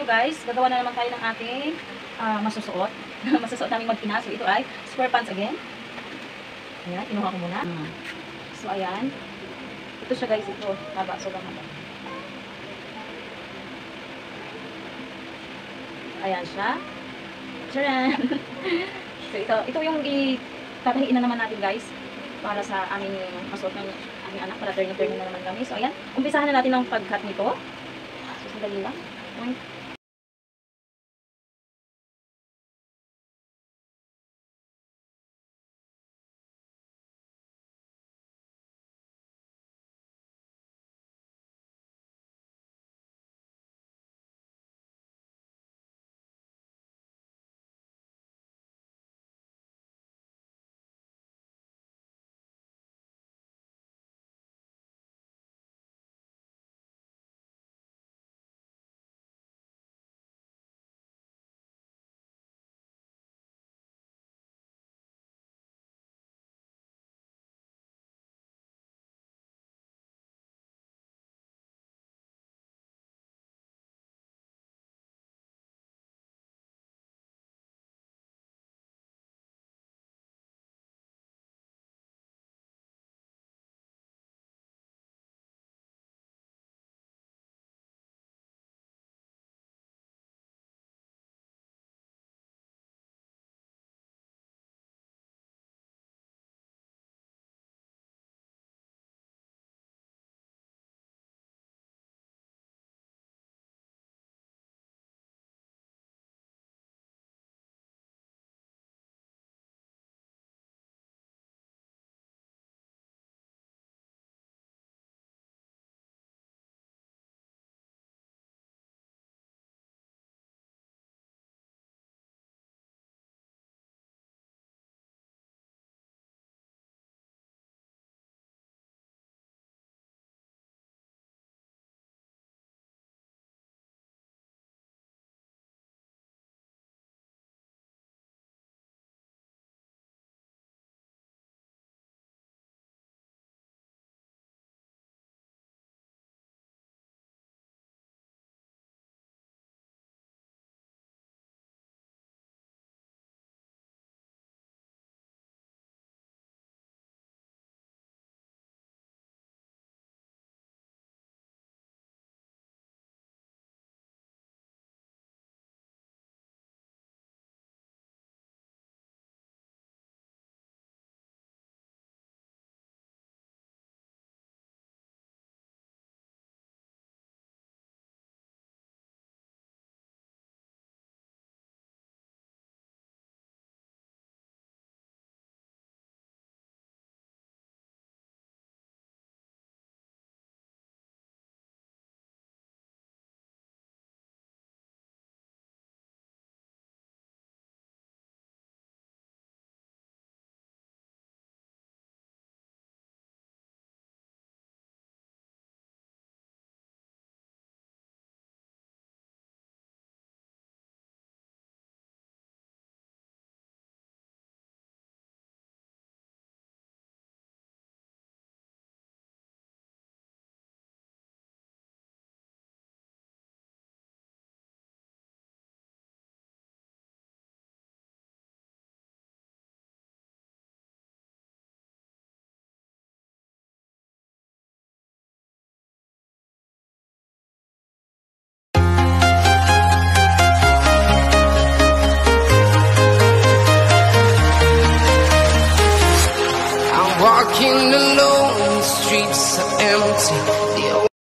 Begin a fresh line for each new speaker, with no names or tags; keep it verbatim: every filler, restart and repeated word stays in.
guys, gagawa na naman tayo ng ating uh, masusuot. Masusuot namin mag-ina. So ito ay square pants again. Ayan, kinuha ko muna. Mm. So ayan. Ito siya guys, ito. Haba, sobrang haba. Ayan siya. Tcharan! So ito, ito yung itatahiin na naman natin guys. Para sa aming masuot ng aming anak. Para turn-turn na naman kami. So ayan, umpisahan na natin ang pag-cut nito. So sandali lang. Point.
Walking alone, the streets are empty.